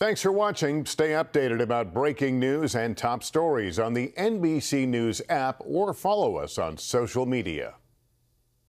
Thanks for watching. Stay updated about breaking news and top stories on the NBC News app or follow us on social media.